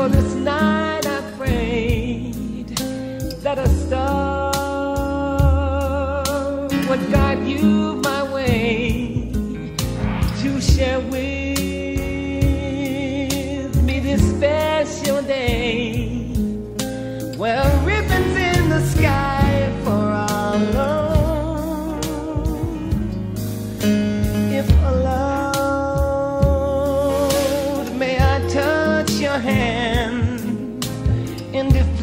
So this night I prayed that a star would guide you my way to share with me this special day. Well, ribbons in the sky for our love. If allowed, may I touch your hand? And if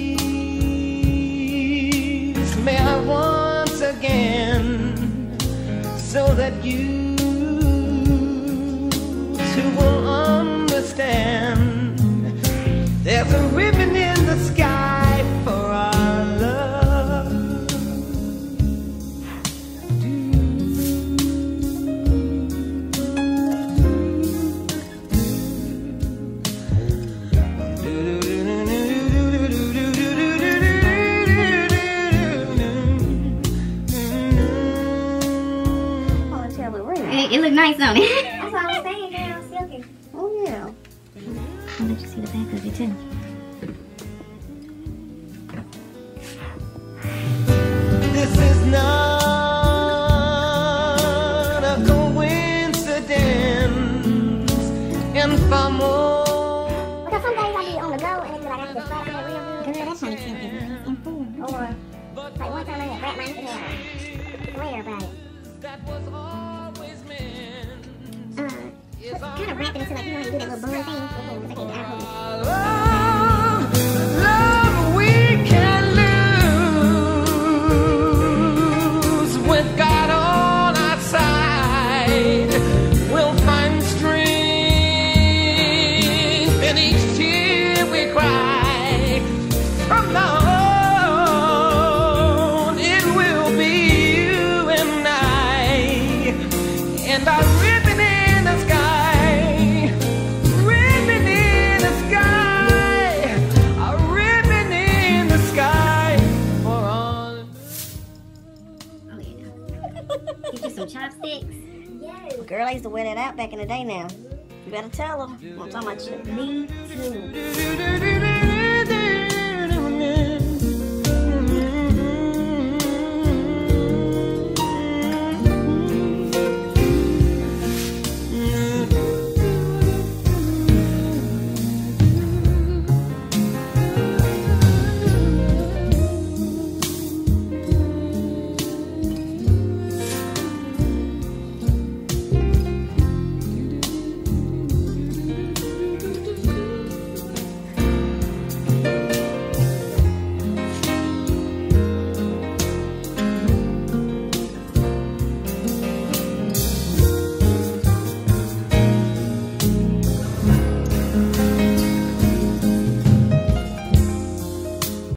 please, may I once again, so that you too will understand. There's a ribbon in the sky for our love. It look nice, don't it? That's what I was saying, girl. Silky. Oh yeah. I'll let you see the back of it too. This is not a coincidence, and far more. Because some days I be on the go and it's like I can just slap that real good. Girl, that's how you feel good. Or, like one time I had rap my hair. Swear about it. That was always meant. Kind of wrap it into like, you know how you do that little bun thing? I can't get out of it. Love we can lose with God on our side. We'll find strength in each tear we cry. From now on, it will be you and I, and our ribbon in the sky, ribbon in the sky, a ribbon in the sky for all. Oh yeah. Get you some chopsticks. Yes. Girl, I used to wear that out back in the day now. You better tell them. I'm talking about you. Me too.